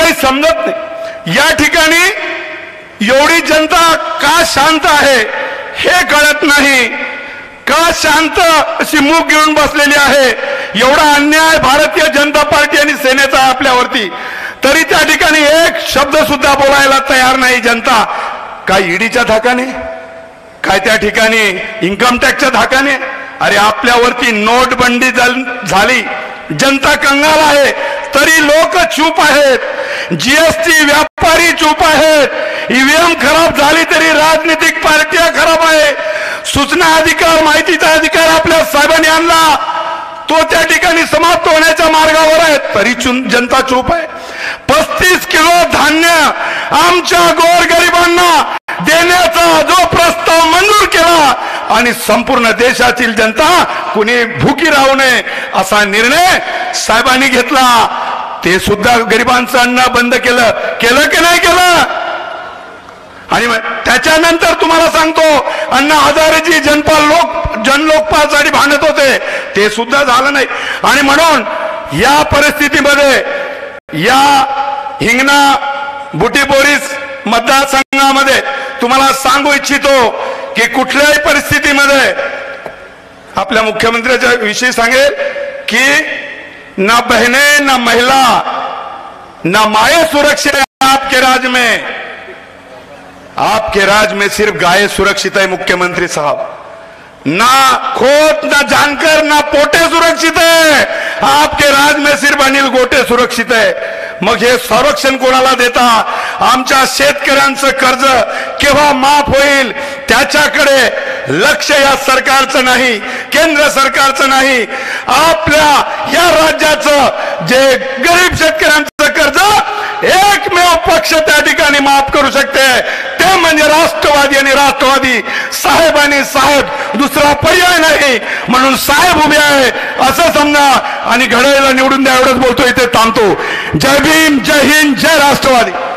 काही समजत नाही। या ठिकाणी एवढी जनता का शांत आहे हे कळत नाही, का शांत अशी मूग घेऊन बसलेली आहे। एवढा अन्याय भारतीय जनता पार्टी आणि सेनेचा आपल्यावरती, तरी त्या ठिकाणी एक शब्द सुद्धा बोलायला तयार नाही जनता। काय ईडीच्या धाकाने, काय त्या ठिकाणी इन्कम टॅक्सच्या धाकाने? अरे आपल्यावरती नोटबंदी झाली, जनता कंगाल आहे, तरी लोक चूप आहेत। जीएसटी व्यापारी चूप आहेत। ईव्हीएम खराब झाली तरी राजनीतिक पार्ट्या खराब आहे। सूचना अधिकार, माहितीचा अधिकार आपल्या साहेबांनी आणला, तो त्या ठिकाणी समाप्त होण्याच्या मार्गावर आहे, तरी जनता चूप आहे। 35 किलो धान्य आमच्या गोरगरिबांना देण्याचा जो प्रस्ताव मंजूर केला आणि संपूर्ण देशातील जनता कुणी भुकी राहू नये असा निर्णय साहेबांनी घेतला, ते सुद्धा गरिबांचं अन्न बंद केलं की नाही केलं? आणि त्याच्यानंतर तुम्हाला सांगतो, अण्णा हजारेजी जनलोकपालसाठी भांडत होते, ते सुद्धा झालं नाही। आणि म्हणून या परिस्थितीमध्ये या हिंगणा बुटीबोरीस मतदारसंघामध्ये तुम्हाला सांगू इच्छितो की कुठल्याही परिस्थितीमध्ये आपल्या मुख्यमंत्र्याच्या विषयी सांगेल की ना बहने ना महिला ना माए सुरक्षित है आपके राज में, आपके राज में सिर्फ गाय सुरक्षित है मुख्यमंत्री साहब। ना खोत ना जानकर ना पोटे सुरक्षित है, आपके राज में सिर्फ अनिल गोटे सुरक्षित है। मग हे संरक्षण कोणाला देता? आमच्या शेतकऱ्यांचं कर्ज केव्हा माफ होईल त्याच्याकडे लक्ष या सरकारचं नाही, केंद्र सरकारचं नाही। आपल्या या राज्याचं जे गरीब शेतकऱ्यांचं कर्ज एकमेव पक्ष त्या ठिकाणी माफ करू शकते, ते म्हणजे राष्ट्रवादी आणि राष्ट्रवादी साहेब आणि साहेब, दुसरा पर्याय नाही। म्हणून साहेब उभे आहे असं समजा आणि घड्याळाला निवडून द्या, एवढंच बोलतो, इथे थांबतो। जय भीम, जय हिंद, जय राष्ट्रवादी।